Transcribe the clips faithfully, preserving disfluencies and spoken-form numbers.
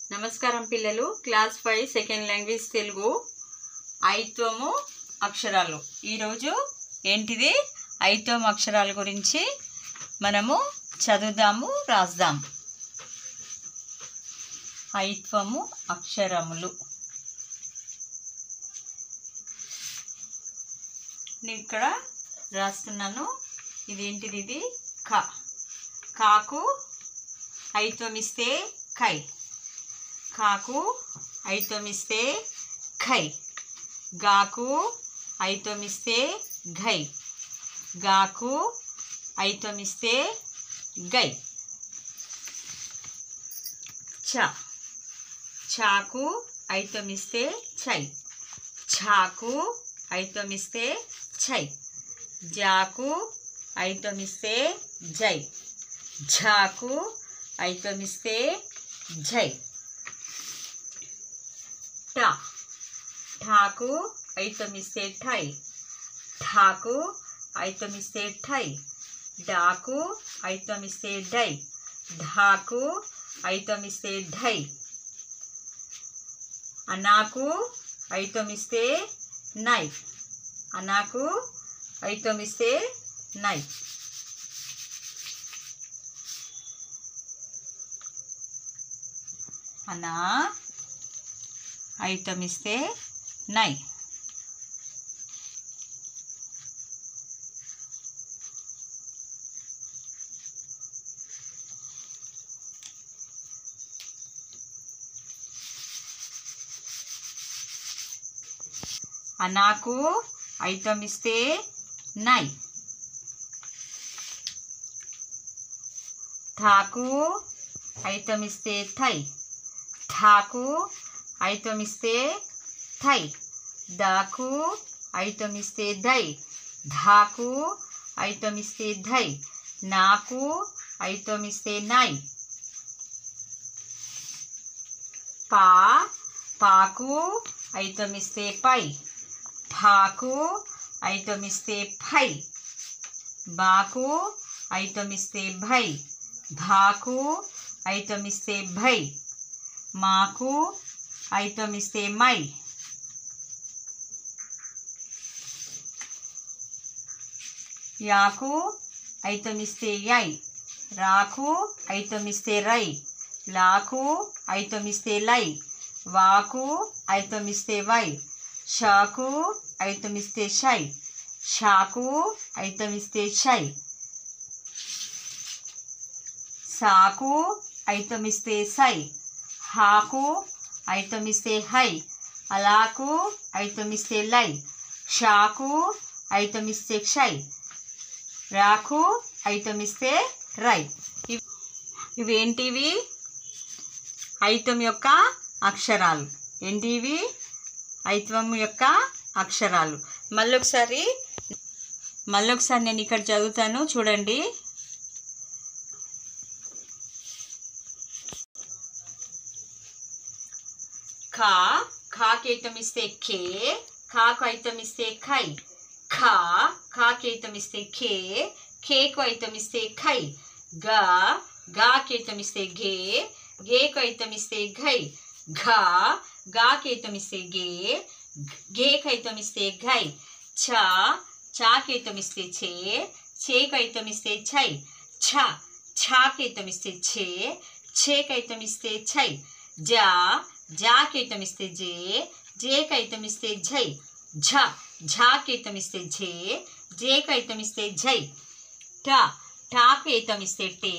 నమస్కారం పిల్లలు. Class five second language Telugu ఐత్వము అక్షరాలు. ఈరోజు ఏంటిది ఐత్వము అక్షరాల గురించి మనము చదువుదాము, రాద్దాం. ఐత్వము అక్షరములు. నేను ఇక్కడ రాస్తున్నాను. ఇదేంటిది? ఇది క. కాకు ఐత్వం ఇస్తే కై. కాకు ఐత్వం ఇస్తే ఖై. గాకు ఐత్వం ఇస్తే ఘై. గాకు ఐత్వం ఇస్తే గై. చ. చాకు ఐత్వం ఇస్తే చై. ఛాకు ఐత్వం ఇస్తే ఛై. జాకు ఐత్వం ఇస్తే జై. ఝాకు ఐత్వం ఇస్తే జై. ట. ఠాకు ఐత్వం ఇస్తే ఠై. ఠాకు ఐత్వం ఇస్తే ఠై. డాకు ఐత్వం ఇస్తే డై. ఢాకు ఐత్వం ఇస్తే ఢై. అనాకు ఐత్వం ఇస్తే నై. అనాకు ఐత్వం ఇస్తే నై. అనా ఐత్వం ఇస్తే నై. అనాకు ఐత్వం ఇస్తే నై. ఠాకు ఐత్వం ఇస్తే థై. ఠాకు ఐత్వం ఇస్తే థై. దాకు ఐత్వం ఇస్తే దై. ధాకు ఐత్వం ఇస్తే ధై. నాకు ఐత్వం ఇస్తే నై. పా. పాకు ఐత్వం ఇస్తే పై. ఫాకు ఐత్వం ఇస్తే ఫై. బాకు ఐత్వం ఇస్తే భై. భాకు ఐత్వం ఇస్తే భై. మాకు ఐత్వం ఇస్తే మై. యాకు ఐత్వం ఇస్తే యై. రాకు ఐత్వం ఇస్తే రై. లాకు ఐత్వం ఇస్తే లై. వాకు ఐత్వం ఇస్తే వై. షాకు ఐత్వం ఇస్తే షై. షాకు ఐత్వం ఇస్తే షై. సాకు ఐత్వం ఇస్తే సై. హాకు ఐత్వం ఇస్తే హై. అలాకు ఐత్వం ఇస్తే లై. షాకు ఐత్వం ఇస్తే క్షై. రాకు ఐత్వం ఇస్తే రై. ఇవేంటివి? ఐత్వం యొక్క అక్షరాలు. ఏంటివి? ఐత్వం యొక్క అక్షరాలు. మళ్ళొకసారి మళ్ళొకసారి నేను ఇక్కడ చదువుతాను, చూడండి. ఖా. ఖాకి ఐత్వం ఇస్తే ఖే. ఖాకు ఐత్వం ఇస్తే ఖై. ఖా. ఖాకి ఐత్వం ఇస్తే ఖే. ఖేకు ఐత్వం ఇస్తే ఖై. గా. గాకి ఐత్వం ఇస్తే ఘే. గేకు ఐత్వం ఇస్తే ఘై. ఘా. గాకి ఐత్వం ఇస్తే గే. ఘేకు ఐత్వం ఇస్తే ఘై. ఛ. చాకి ఐత్వం ఇస్తే ఛే. ఛేకు ఐత్వం ఇస్తే ఛై. ఛ. ఛాకి ఐత్వం ఇస్తే ఛే. ఛేకు ఐత్వం ఇస్తే ఛై. జా. జాకి ఐత్వం ఇస్తే జే. జేకు ఐత్వం ఇస్తే ఝై. ఝ. ఝాకి ఐత్వం ఇస్తే ఝే. జేకు ఐత్వం ఇస్తే ఝై. ఠ. ఠాకు ఐత్వం ఇస్తే టే.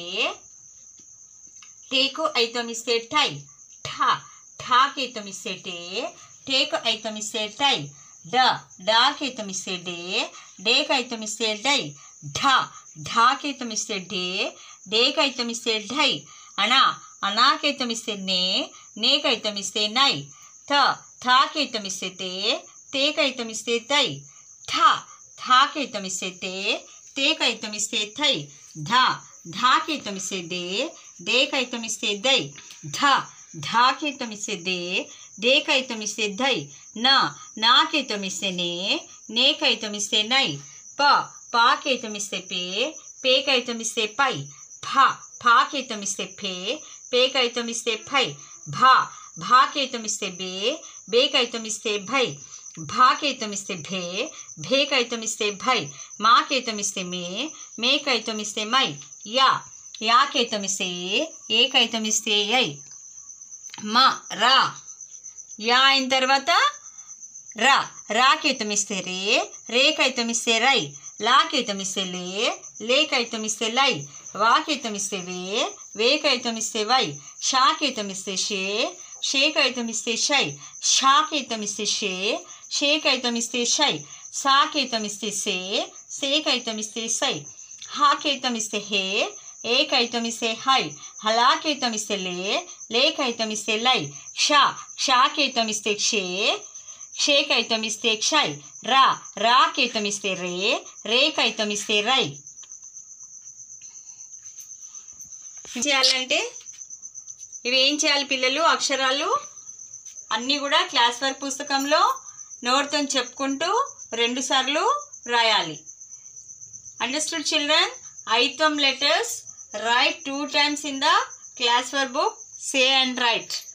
టేకు ఐత్వం ఇస్తే టై. ఠ. ఠాకి ఐత్వం ఇస్తే టే. టేకు ఐత్వం ఇస్తే టై. డ. డాకి ఐత్వం ఇస్తే డే. డేకు ఐత్వం ఇస్తే డై. ఢ. ఢాకి ఐత్వం ఇస్తే డే. డేకు ఐత్వం ఇస్తే ఢై. అనా. అనాకి ఐత్వం ఇస్తే నే. నేకు ఐత్వం ఇస్తే నై. థ. థాకి ఐత్వం ఇస్తే తే. తేకు ఐత్వం ఇస్తే తై. థ. థాకి ఐత్వం ఇస్తే తే. తేకు ఐత్వం ఇస్తే థై. ధ. ధాకి ఐత్వం ఇస్తే దే. డేకు ఐత్వం ఇస్తే దై. ధ. ధాకి ఐత్వం ఇస్తే దే. డేకు ఐత్వం ఇస్తే ధై. న. నాకి ఐత్వం ఇస్తే నే. నేకు ఐత్వం ఇస్తే నై. ప. పాకి ఐత్వం ఇస్తే పే. పేకు ఐత్వం ఇస్తే పై. ఫ. ఫాకి ఐత్వం ఇస్తే ఫే. पे कईतम इस्ते फै भा भा कईतम इस्ते बे बे कईतम इस्ते भै भा कईतम इस्ते भे भे कईतम इस्ते भै मा कईतम इस्ते मे मे कईतम इस्ते मै या या कईतम इस्ते ए ए कईतम इस्ते ऐ మా రా యా అయిన తర్వాత రా రా కైతం ఇస్తే రే రే కైతం ఇస్తే రై లా కైతం ఇస్తే లే లే కైతం ఇస్తే లై వా కైతం ఇస్తే వే వే కైతం ఇస్తే వై షా కైతం ఇస్తే షే షే కైతం ఇస్తే షై షా కైతం ఇస్తే షే షే కైతం ఇస్తే షై సా కైతం ఇస్తే సే సే కైతం ఇస్తే సై హా కైతం ఇస్తే హే ఏ కైతం ఇస్తే హై హలా కైతం ఇస్తే లే లే కైతం ఇస్తే లై క్షా క్షా కైతం ఇస్తే క్షే క్షే కైతం ఇస్తే క్షై రా రా కైతం ఇస్తే రే రే కైతం ఇస్తే రై. ఏం చేయాలంటే ఇవి ఏం చేయాలి పిల్లలు? అక్షరాలు అన్నీ కూడా క్లాస్ వర్క్ పుస్తకంలో నోట్తో చెప్పుకుంటూ రెండు సార్లు రాయాలి. Understood children? Item letters write two times in the class work book. Say and write.